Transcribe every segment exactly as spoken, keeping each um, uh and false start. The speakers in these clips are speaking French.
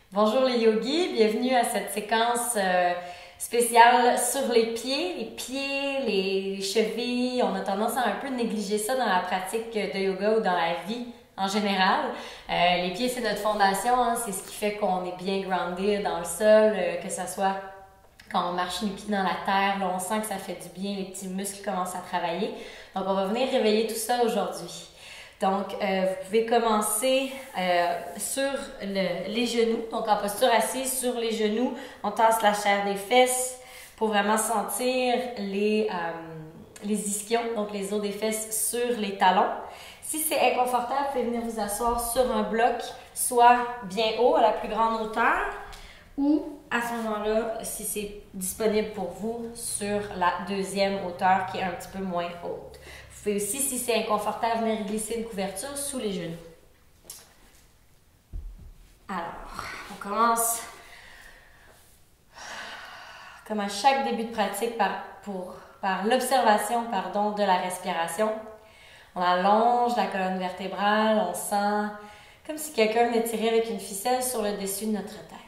Bonjour les yogis, bienvenue à cette séquence euh, spéciale sur les pieds, les pieds, les chevilles. On a tendance à un peu négliger ça dans la pratique de yoga ou dans la vie en général. Euh, les pieds, c'est notre fondation, hein, c'est ce qui fait qu'on est bien grounded dans le sol, euh, que ce soit quand on marche les pieds dans la terre, là, on sent que ça fait du bien, les petits muscles commencent à travailler. Donc, on va venir réveiller tout ça aujourd'hui. Donc, euh, vous pouvez commencer euh, sur le, les genoux. Donc, en posture assise sur les genoux, on tasse la chair des fesses pour vraiment sentir les, euh, les ischions, donc les os des fesses sur les talons. Si c'est inconfortable, vous pouvez venir vous asseoir sur un bloc, soit bien haut, à la plus grande hauteur, ou à ce moment-là, si c'est disponible pour vous, sur la deuxième hauteur qui est un petit peu moins haute. Vous pouvez aussi, si c'est inconfortable, venir glisser une couverture sous les genoux. Alors, on commence comme à chaque début de pratique par, pour, par l'observation pardon, de la respiration. On allonge la colonne vertébrale, on sent comme si quelqu'un venait tirer avec une ficelle sur le dessus de notre tête.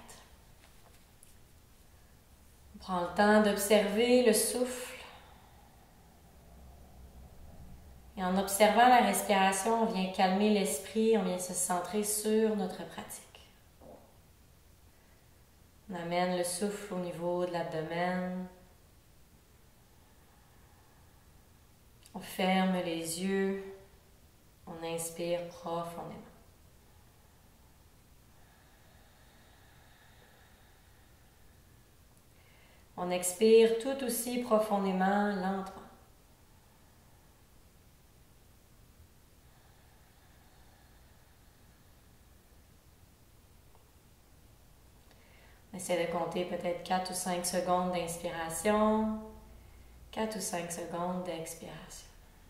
On prend le temps d'observer le souffle. Et en observant la respiration, on vient calmer l'esprit, on vient se centrer sur notre pratique. On amène le souffle au niveau de l'abdomen. On ferme les yeux. On inspire profondément. On expire tout aussi profondément, lentement. On essaie de compter peut-être quatre ou cinq secondes d'inspiration, quatre ou cinq secondes d'expiration.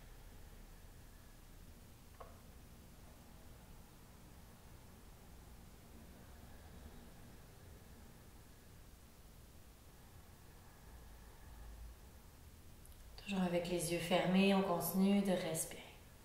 Toujours avec les yeux fermés, on continue de respirer.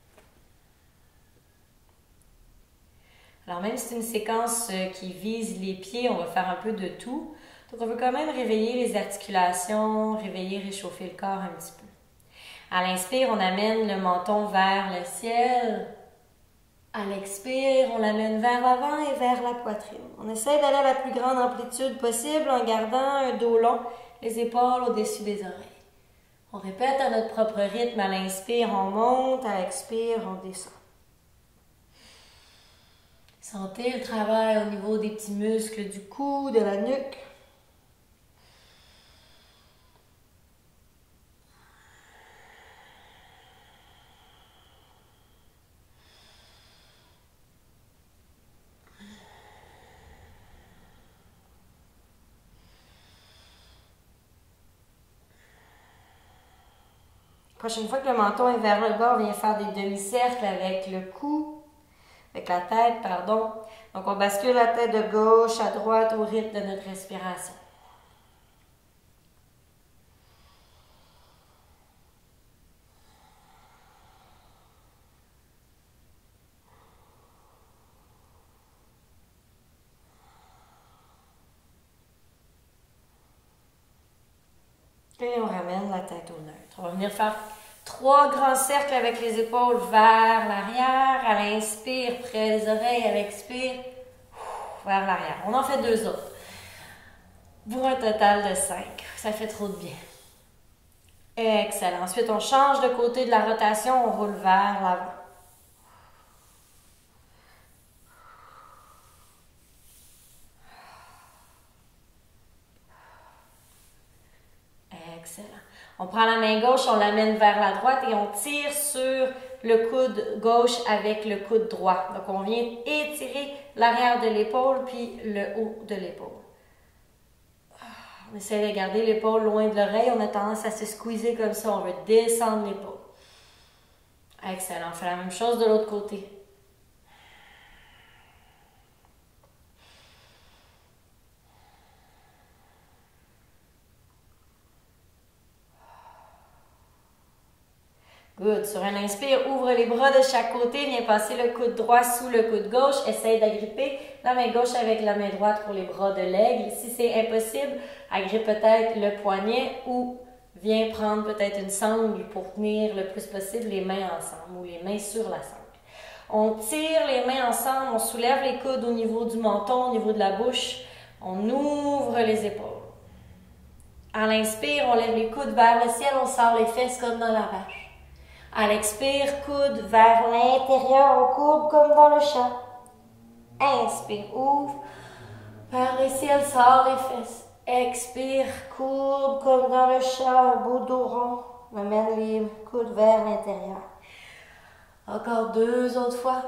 Alors même si c'est une séquence qui vise les pieds, on va faire un peu de tout. Donc on veut quand même réveiller les articulations, réveiller, réchauffer le corps un petit peu. À l'inspire, on amène le menton vers le ciel. À l'expire, on l'amène vers l'avant et vers la poitrine. On essaie d'aller à la plus grande amplitude possible en gardant un dos long, les épaules au-dessus des oreilles. On répète à notre propre rythme. À l'inspire, on monte. À l'expire, on descend. Sentez le travail au niveau des petits muscles du cou, de la nuque. La prochaine fois que le menton est vers le bas, on vient faire des demi-cercles avec le cou, avec la tête, pardon. Donc, on bascule la tête de gauche à droite au rythme de notre respiration. Et on ramène la tête au neutre. On va venir faire trois grands cercles avec les épaules vers l'arrière. À l'inspire, près des oreilles. À l'expire, vers l'arrière. On en fait deux autres. Pour un total de cinq. Ça fait trop de bien. Excellent. Ensuite, on change de côté de la rotation. On roule vers l'avant. Excellent. On prend la main gauche, on l'amène vers la droite et on tire sur le coude gauche avec le coude droit. Donc, on vient étirer l'arrière de l'épaule puis le haut de l'épaule. On essaie de garder l'épaule loin de l'oreille. On a tendance à se squeezer comme ça. On veut descendre l'épaule. Excellent. On fait la même chose de l'autre côté. Good. Sur un inspire, ouvre les bras de chaque côté. Viens passer le coude droit sous le coude gauche. Essaye d'agripper la main gauche avec la main droite pour les bras de l'aigle. Si c'est impossible, agrippe peut-être le poignet ou viens prendre peut-être une sangle pour tenir le plus possible les mains ensemble ou les mains sur la sangle. On tire les mains ensemble, on soulève les coudes au niveau du menton, au niveau de la bouche. On ouvre les épaules. À l'inspire, on lève les coudes vers le ciel, on sort les fesses comme dans la vache. À l'expire, coude vers l'intérieur, on courbe comme dans le chat. Inspire, ouvre, vers le ciel, sort les fesses. Expire, courbe comme dans le chat, un beau dos rond. Amène les coudes vers l'intérieur. Encore deux autres fois.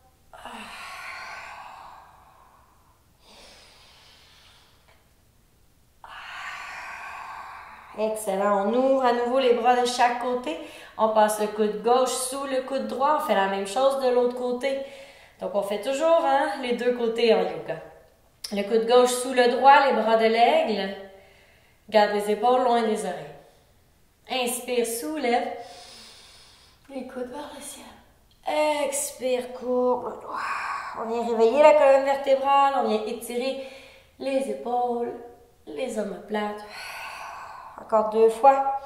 Excellent. On ouvre à nouveau les bras de chaque côté. On passe le coude gauche sous le coude droit. On fait la même chose de l'autre côté. Donc, on fait toujours hein, les deux côtés en yoga. Le coude gauche sous le droit, les bras de l'aigle. Garde les épaules loin des oreilles. Inspire, soulève. Les coudes vers le ciel. Expire, courbe. On vient réveiller la colonne vertébrale. On vient étirer les épaules, les omoplates. Encore deux fois.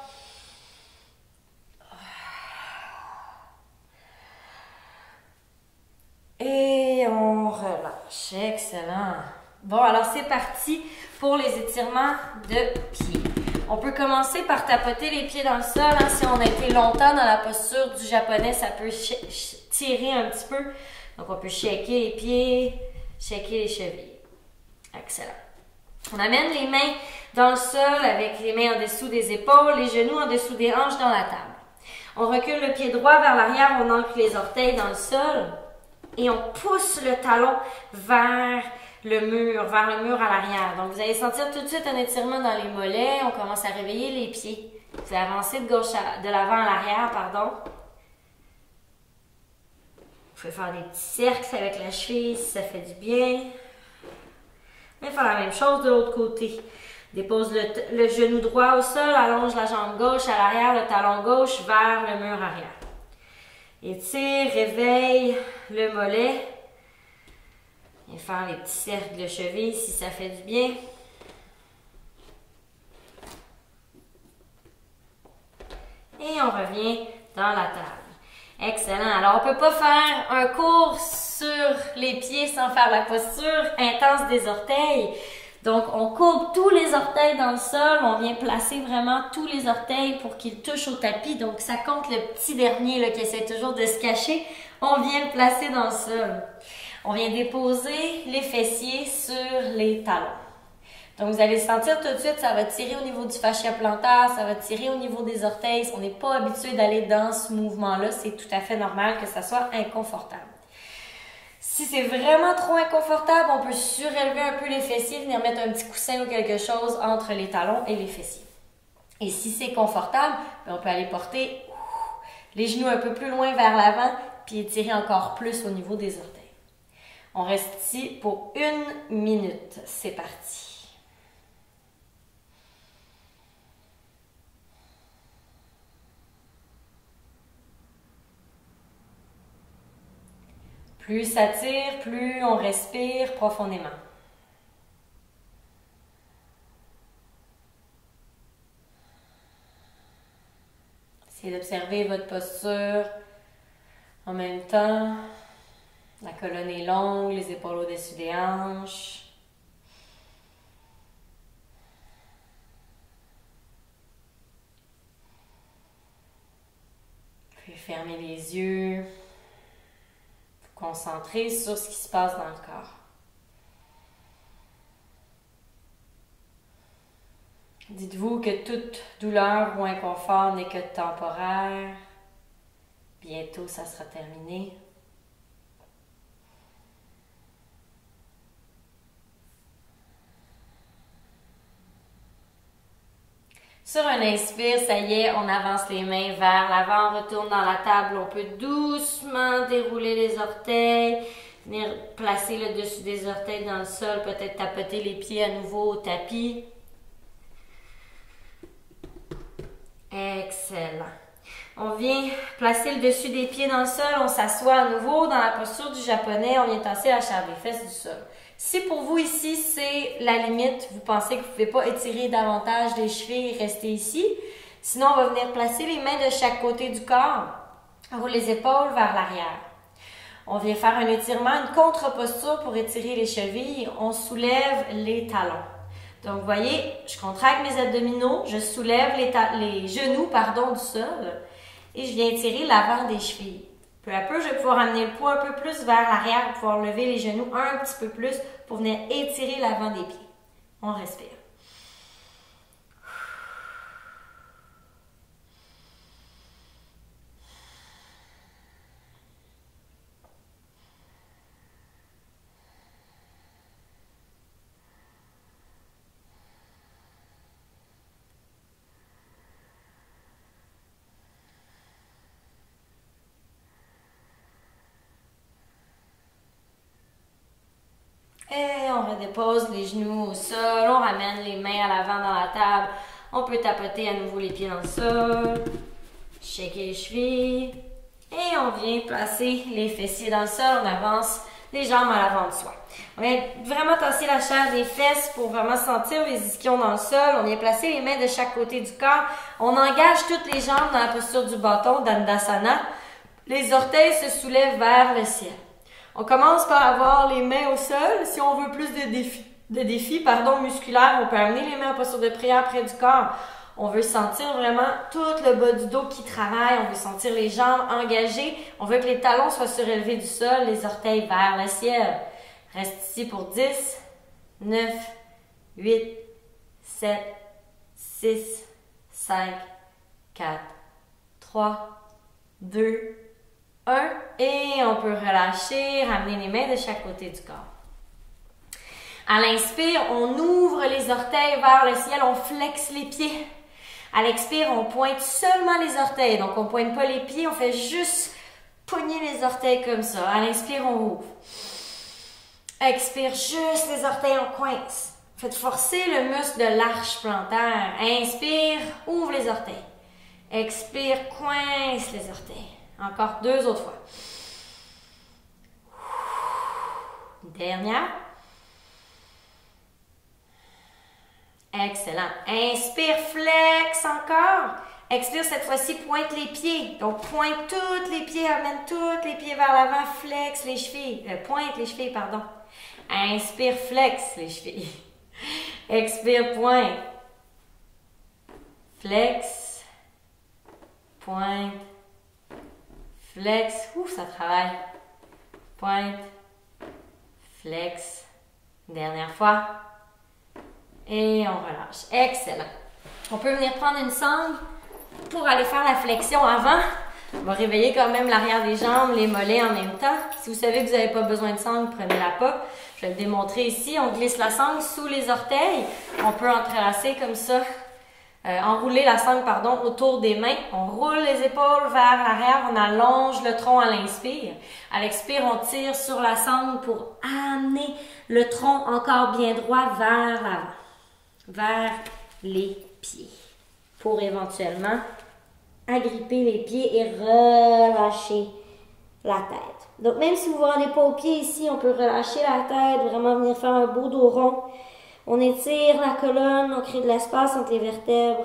Et on relâche. Excellent. Bon, alors c'est parti pour les étirements de pieds. On peut commencer par tapoter les pieds dans le sol. Hein. Si on a été longtemps dans la posture du japonais, ça peut tirer un petit peu. Donc, on peut shaker les pieds, shaker les chevilles. Excellent. On amène les mains dans le sol avec les mains en dessous des épaules, les genoux en dessous des hanches dans la table. On recule le pied droit vers l'arrière, on ancre les orteils dans le sol et on pousse le talon vers le mur, vers le mur à l'arrière. Donc, vous allez sentir tout de suite un étirement dans les mollets. On commence à réveiller les pieds. Vous allez avancer de gauche à, de l'avant à l'arrière, pardon. Vous pouvez faire des petits cercles avec la cheville si ça fait du bien. Mais faire la même chose de l'autre côté. Dépose le, le genou droit au sol, allonge la jambe gauche à l'arrière, le talon gauche vers le mur arrière. Étire, réveille le mollet. Et faire les petits cercles de cheville si ça fait du bien. Et on revient dans la table. Excellent. Alors, on ne peut pas faire un cours sur les pieds sans faire la posture intense des orteils. Donc, on courbe tous les orteils dans le sol. On vient placer vraiment tous les orteils pour qu'ils touchent au tapis. Donc, ça compte le petit dernier là, qui essaie toujours de se cacher. On vient le placer dans le sol. On vient déposer les fessiers sur les talons. Donc, vous allez le sentir tout de suite, ça va tirer au niveau du fascia plantaire, ça va tirer au niveau des orteils. On n'est pas habitué d'aller dans ce mouvement-là. C'est tout à fait normal que ça soit inconfortable. Si c'est vraiment trop inconfortable, on peut surélever un peu les fessiers, venir mettre un petit coussin ou quelque chose entre les talons et les fessiers. Et si c'est confortable, on peut aller porter les genoux un peu plus loin vers l'avant, puis étirer encore plus au niveau des orteils. On reste ici pour une minute. C'est parti. Plus ça tire, plus on respire profondément. Essayez d'observer votre posture en même temps. La colonne est longue, les épaules au-dessus des hanches. Puis fermez les yeux. Vous concentrez sur ce qui se passe dans le corps. Dites-vous que toute douleur ou inconfort n'est que temporaire. Bientôt, ça sera terminé. Sur un inspire, ça y est, on avance les mains vers l'avant, on retourne dans la table. On peut doucement dérouler les orteils, venir placer le dessus des orteils dans le sol, peut-être tapoter les pieds à nouveau au tapis. Excellent. On vient placer le dessus des pieds dans le sol, on s'assoit à nouveau dans la posture du japonais, on vient tasser la chair des fesses du sol. Si pour vous ici, c'est la limite, vous pensez que vous ne pouvez pas étirer davantage les chevilles et rester ici, sinon on va venir placer les mains de chaque côté du corps, on roule les épaules vers l'arrière. On vient faire un étirement, une contre-posture pour étirer les chevilles, on soulève les talons. Donc, vous voyez, je contracte mes abdominaux, je soulève les, les genoux pardon, du sol et je viens étirer l'avant des chevilles. Peu à peu, je vais pouvoir amener le poids un peu plus vers l'arrière pour pouvoir lever les genoux un petit peu plus pour venir étirer l'avant des pieds. On respire. Et on redépose les genoux au sol, on ramène les mains à l'avant dans la table. On peut tapoter à nouveau les pieds dans le sol, shaker les chevilles. Et on vient placer les fessiers dans le sol, on avance les jambes à l'avant de soi. On vient vraiment tasser la chair des fesses pour vraiment sentir les ischions dans le sol. On vient placer les mains de chaque côté du corps. On engage toutes les jambes dans la posture du bâton, Dandasana. Les orteils se soulèvent vers le ciel. On commence par avoir les mains au sol. Si on veut plus de défis, de défis pardon, musculaires, on peut amener les mains en posture de prière près du corps. On veut sentir vraiment tout le bas du dos qui travaille. On veut sentir les jambes engagées. On veut que les talons soient surélevés du sol, les orteils vers le ciel. Reste ici pour dix, neuf, huit, sept, six, cinq, quatre, trois, deux, un. Et on peut relâcher, ramener les mains de chaque côté du corps. À l'inspire, on ouvre les orteils vers le ciel, on flexe les pieds. À l'expire, on pointe seulement les orteils. Donc, on ne pointe pas les pieds, on fait juste pogner les orteils comme ça. À l'inspire, on ouvre. Expire, juste les orteils, on coince. Faites forcer le muscle de l'arche plantaire. Inspire, ouvre les orteils. Expire, coince les orteils. Encore deux autres fois. Dernière. Excellent. Inspire, flex encore. Expire, cette fois-ci, pointe les pieds. Donc, pointe tous les pieds, amène tous les pieds vers l'avant, flex les chevilles. Euh, pointe les chevilles, pardon. Inspire, flex les chevilles. Expire, pointe. Flex. Pointe. Flex. Ouf, ça travaille. Pointe. Flex. Dernière fois. Et on relâche. Excellent. On peut venir prendre une sangle pour aller faire la flexion avant. On va réveiller quand même l'arrière des jambes, les mollets en même temps. Si vous savez que vous n'avez pas besoin de sangle, prenez-la pas. Je vais le démontrer ici. On glisse la sangle sous les orteils. On peut entrelacer comme ça. Euh, enrouler la sangle, pardon, autour des mains. On roule les épaules vers l'arrière. On allonge le tronc à l'inspire. À l'expire, on tire sur la sangle pour amener le tronc encore bien droit vers l'avant. Vers les pieds. Pour éventuellement agripper les pieds et relâcher la tête. Donc, même si vous ne vous rendez pas aux pieds ici, on peut relâcher la tête, vraiment venir faire un beau dos rond. On étire la colonne, on crée de l'espace entre les vertèbres.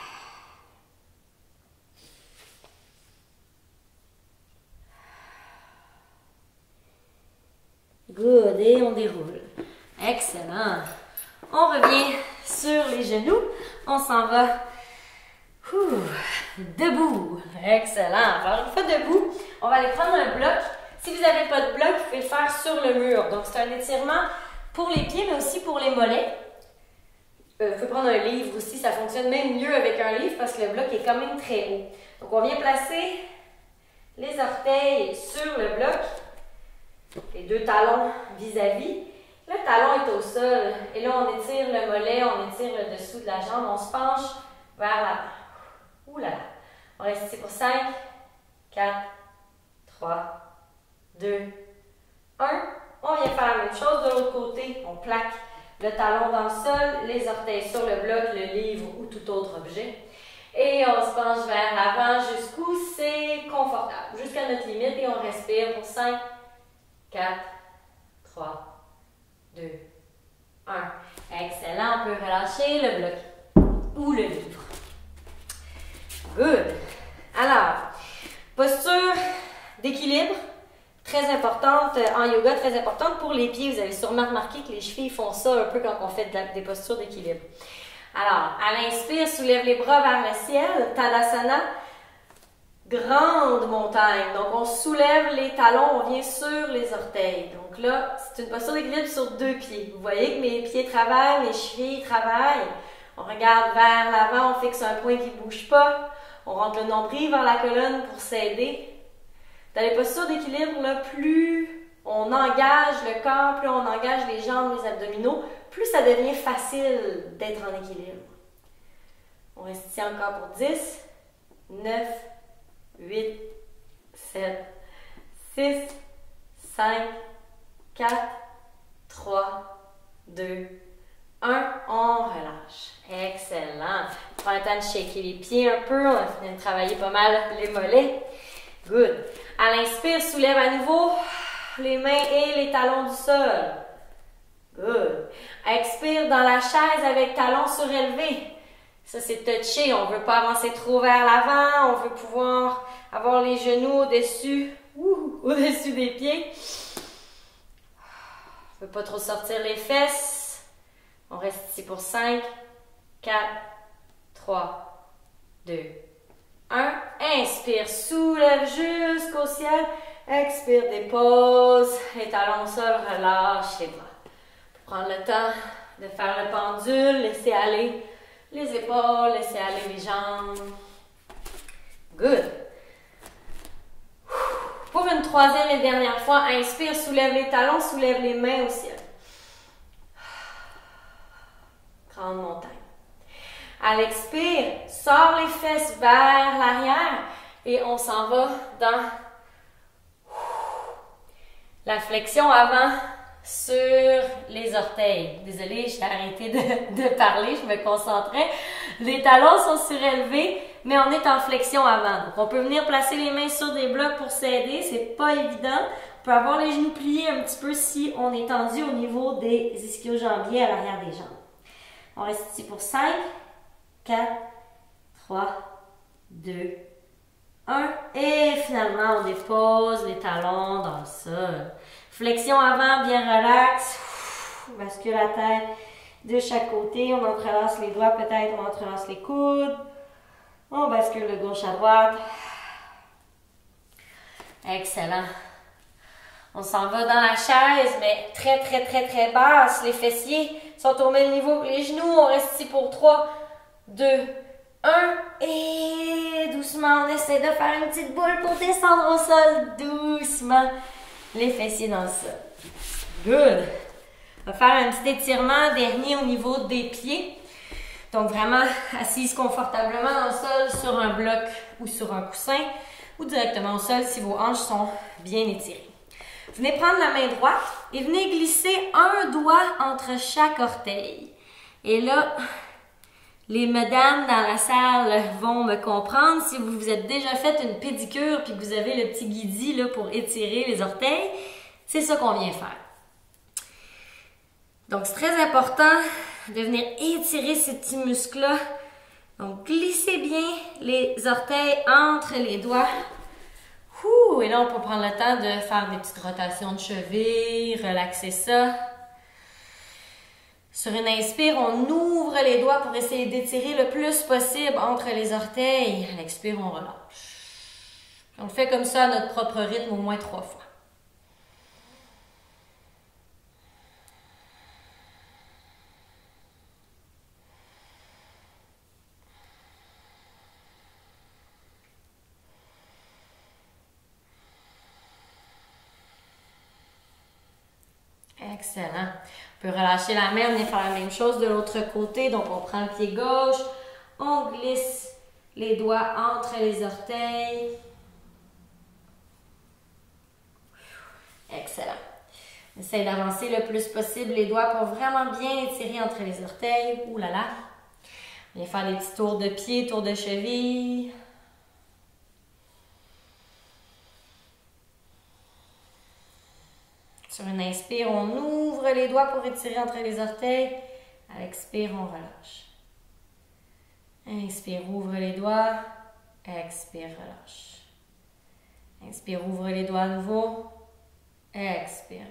Good. Et on déroule. Excellent. On revient sur les genoux. On s'en va ouh, debout. Excellent. Alors, une fois debout, on va aller prendre un bloc. Si vous n'avez pas de bloc, vous pouvez le faire sur le mur. Donc, c'est un étirement pour les pieds, mais aussi pour les mollets. Euh, vous pouvez prendre un livre aussi. Ça fonctionne même mieux avec un livre parce que le bloc est quand même très haut. Donc, on vient placer les orteils sur le bloc. Les deux talons vis-à-vis. Le talon est au sol. Et là, on étire le mollet, on étire le dessous de la jambe. On se penche vers l'avant. Ouh là là. On reste ici pour cinq, quatre, trois, deux, un. On vient faire la même chose de l'autre côté. On plaque le talon dans le sol, les orteils sur le bloc, le livre ou tout autre objet. Et on se penche vers l'avant jusqu'où c'est confortable, jusqu'à notre limite et on respire pour cinq, quatre, trois, deux, un. Excellent, on peut relâcher le bloc ou le livre. Good. Alors, posture d'équilibre, très importante en yoga, très importante pour les pieds. Vous avez sûrement remarqué que les chevilles font ça un peu quand on fait de la, des postures d'équilibre. Alors, à l'inspire, soulève les bras vers le ciel, Tadasana, grande montagne. Donc, on soulève les talons, on vient sur les orteils. Donc là, c'est une posture d'équilibre sur deux pieds. Vous voyez que mes pieds travaillent, mes chevilles travaillent. On regarde vers l'avant, on fixe un point qui ne bouge pas. On rentre le nombril vers la colonne pour s'aider. Dans les postures d'équilibre, là, plus on engage le corps, plus on engage les jambes, les abdominaux, plus ça devient facile d'être en équilibre. On reste ici encore pour dix, neuf, huit, sept, six, cinq, quatre, trois, deux, un. On relâche. Excellent. On prend le temps de shaker les pieds un peu. On a fini de travailler pas mal les mollets. Good. À l'inspire, soulève à nouveau les mains et les talons du sol. Good. Expire dans la chaise avec talons surélevés. Ça, c'est touché. On ne veut pas avancer trop vers l'avant. On veut pouvoir avoir les genoux au-dessus, au-dessus des pieds. On ne veut pas trop sortir les fesses. On reste ici pour cinq, quatre, trois, deux, un. Inspire, soulève jusqu'au ciel. Expire, dépose. Les talons au sol, relâche les bras. Prendre le temps de faire le pendule, laisser aller les épaules, laisser aller les jambes. Good. Pour une troisième et dernière fois, inspire, soulève les talons, soulève les mains au ciel. Grande montagne. À l'expire, sors les fesses vers l'arrière et on s'en va dans la flexion avant sur les orteils. Désolée, j'ai arrêté de, de parler, je me concentrais. Les talons sont surélevés, mais on est en flexion avant. Donc, on peut venir placer les mains sur des blocs pour s'aider, c'est pas évident. On peut avoir les genoux pliés un petit peu si on est tendu au niveau des ischio-jambiers à l'arrière des jambes. On reste ici pour cinq, quatre, trois, deux, un. Et finalement, on dépose les talons dans le sol. Flexion avant, bien relax. On bascule la tête de chaque côté. On entrelace les doigts peut-être, on entrelace les coudes. On bascule de gauche à droite. Excellent. On s'en va dans la chaise, mais très, très, très, très basse. Les fessiers sont au même niveau que les genoux. On reste ici pour trois, deux, un. Et doucement, on essaie de faire une petite boule pour descendre au sol. Doucement. Les fessiers dans le sol. Good. On va faire un petit étirement dernier au niveau des pieds. Donc vraiment assise confortablement dans le sol sur un bloc ou sur un coussin ou directement au sol si vos hanches sont bien étirées. Venez prendre la main droite et venez glisser un doigt entre chaque orteil. Et là, les madames dans la salle vont me comprendre. Si vous vous êtes déjà fait une pédicure puis que vous avez le petit guidi là, pour étirer les orteils, c'est ça qu'on vient faire. Donc, c'est très important de venir étirer ces petits muscles-là. Donc, glissez bien les orteils entre les doigts. Ouh, et là, on peut prendre le temps de faire des petites rotations de cheville, relaxer ça. Sur une inspire, on ouvre les doigts pour essayer d'étirer le plus possible entre les orteils. À l'expire, on relâche. On le fait comme ça à notre propre rythme au moins trois fois. Excellent. On peut relâcher la main, on vient faire la même chose de l'autre côté. Donc, on prend le pied gauche, on glisse les doigts entre les orteils. Excellent. Essaye d'avancer le plus possible les doigts pour vraiment bien étirer entre les orteils. Ouh là là. Viens faire des petits tours de pied, tours de cheville. Sur une inspire, on ouvre les doigts pour étirer entre les orteils. À l'expire, on relâche. Inspire, ouvre les doigts. Expire, relâche. Inspire, ouvre les doigts à nouveau. Expire,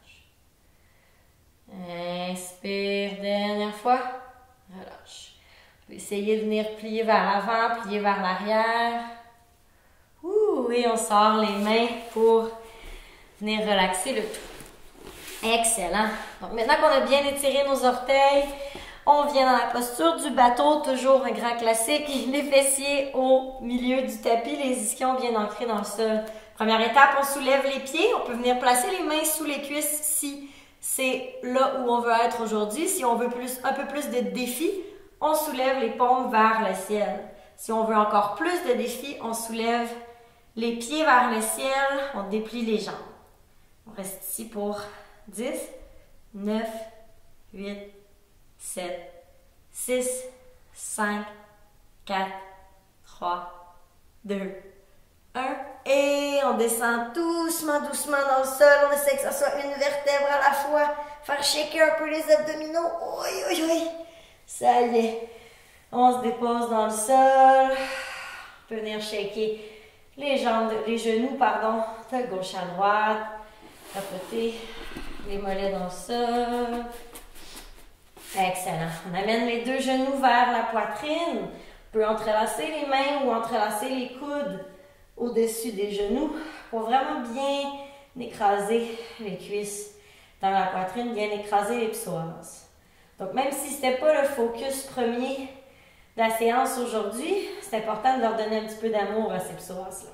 relâche. Inspire, dernière fois. Relâche. Vous pouvez essayer de venir plier vers l'avant, plier vers l'arrière. Ouh, et on sort les mains pour venir relaxer le tout. Excellent. Donc maintenant qu'on a bien étiré nos orteils, on vient dans la posture du bateau, toujours un grand classique. Les fessiers au milieu du tapis, les ischions bien ancrés dans le sol. Première étape, on soulève les pieds. On peut venir placer les mains sous les cuisses si c'est là où on veut être aujourd'hui. Si on veut plus, un peu plus de défi, on soulève les paumes vers le ciel. Si on veut encore plus de défi, on soulève les pieds vers le ciel, on déplie les jambes. On reste ici pour dix, neuf, huit, sept, six, cinq, quatre, trois, deux, un. Et on descend doucement, doucement dans le sol. On essaie que ça soit une vertèbre à la fois. Faire shaker un peu les abdominaux. Oui, oui, oui. Ça y est. On se dépose dans le sol. On peut venir shaker les jambes, les genoux, pardon, de gauche à droite. Tapoter les mollets dans le sol. Excellent. On amène les deux genoux vers la poitrine. On peut entrelacer les mains ou entrelacer les coudes au-dessus des genoux pour vraiment bien écraser les cuisses dans la poitrine, bien écraser les psoas. Donc même si ce n'était pas le focus premier de la séance aujourd'hui, c'est important de leur donner un petit peu d'amour à ces psoas-là.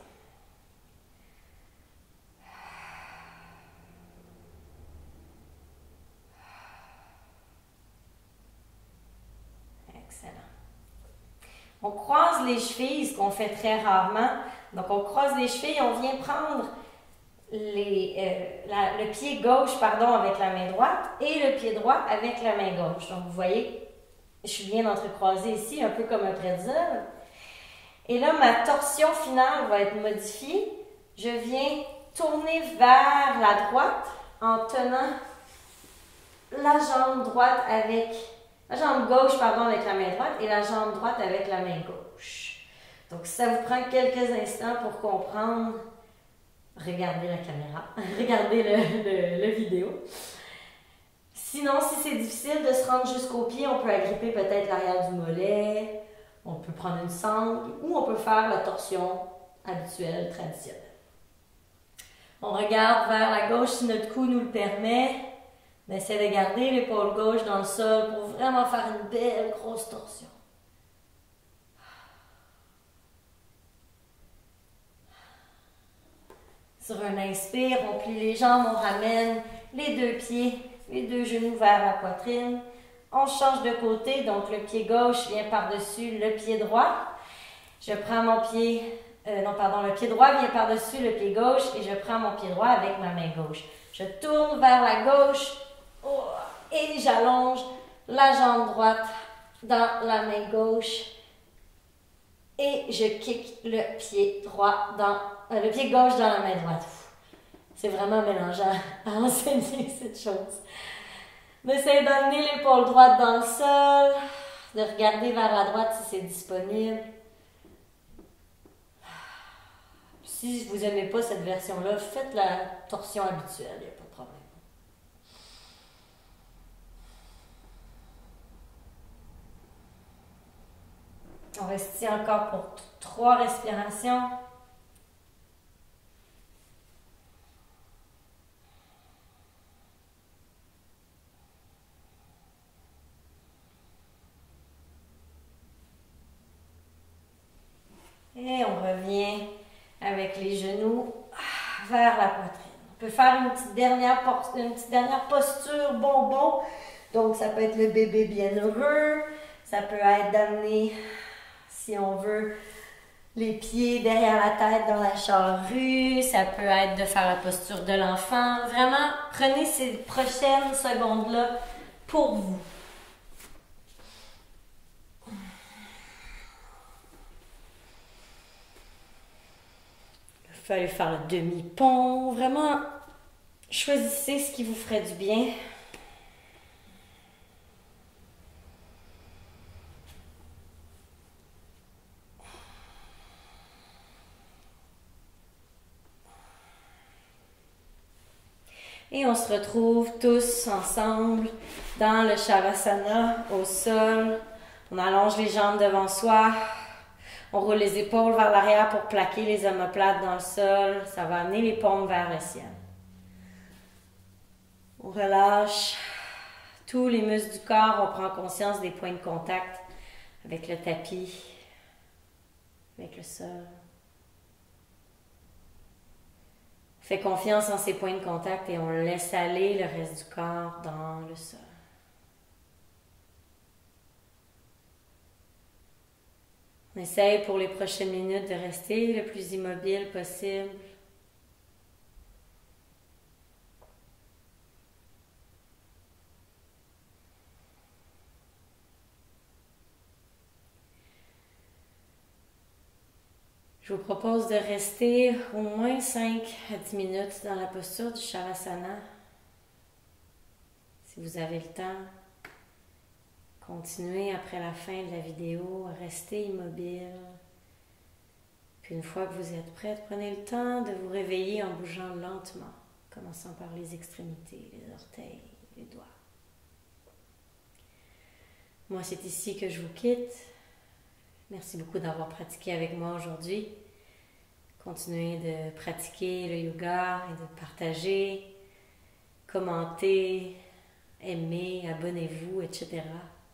Excellent. On croise les chevilles, ce qu'on fait très rarement. Donc, on croise les chevilles, on vient prendre les, euh, la, le pied gauche pardon, avec la main droite et le pied droit avec la main gauche. Donc, vous voyez, je suis bien entrecroisée ici, un peu comme un pretzel. Et là, ma torsion finale va être modifiée. Je viens tourner vers la droite en tenant la jambe droite avec... La jambe gauche, pardon, avec la main droite et la jambe droite avec la main gauche. Donc, ça vous prend quelques instants pour comprendre. Regardez la caméra, regardez le, le, le vidéo. Sinon, si c'est difficile de se rendre jusqu'au pied, on peut agripper peut-être l'arrière du mollet, on peut prendre une sangle ou on peut faire la torsion habituelle, traditionnelle. On regarde vers la gauche si notre cou nous le permet. On essaie de garder l'épaule gauche dans le sol pour vraiment faire une belle grosse torsion. Sur un inspire, on plie les jambes, on ramène les deux pieds, les deux genoux vers la poitrine. On change de côté, donc le pied gauche vient par-dessus le pied droit. Je prends mon pied, euh, non pardon, le pied droit vient par-dessus le pied gauche et je prends mon pied droit avec ma main gauche. Je tourne vers la gauche oh, et j'allonge la jambe droite dans la main gauche et je kick le pied droit dans euh, le pied gauche dans la main droite. C'est vraiment mélangeant à enseigner cette chose. D'essayer d'amener l'épaule droite dans le sol, de regarder vers la droite si c'est disponible. Si vous n'aimez pas cette version-là, faites la torsion habituelle, il n'y a pas de problème. On reste ici encore pour trois respirations. Et on revient avec les genoux vers la poitrine. On peut faire une petite dernière, une petite dernière posture bonbon. Donc, ça peut être le bébé bienheureux. Ça peut être d'amener, si on veut, les pieds derrière la tête dans la charrue. Ça peut être de faire la posture de l'enfant. Vraiment, prenez ces prochaines secondes-là pour vous. pouvez aller faire le demi-pont. Vraiment, choisissez ce qui vous ferait du bien. Et on se retrouve tous ensemble dans le Shavasana, au sol. On allonge les jambes devant soi. On roule les épaules vers l'arrière pour plaquer les omoplates dans le sol. Ça va amener les paumes vers le ciel. On relâche tous les muscles du corps. On prend conscience des points de contact avec le tapis, avec le sol. On fait confiance en ces points de contact et on laisse aller le reste du corps dans le sol. On essaye pour les prochaines minutes de rester le plus immobile possible. Je vous propose de rester au moins cinq à dix minutes dans la posture du Shavasana. Si vous avez le temps, continuez après la fin de la vidéo à rester immobile. Puis une fois que vous êtes prête, prenez le temps de vous réveiller en bougeant lentement, commençant par les extrémités, les orteils, les doigts. Moi, c'est ici que je vous quitte. Merci beaucoup d'avoir pratiqué avec moi aujourd'hui. Continuez de pratiquer le yoga et de partager, commenter, aimer, abonnez-vous, et cetera.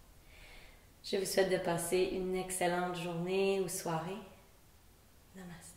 Je vous souhaite de passer une excellente journée ou soirée. Namaste.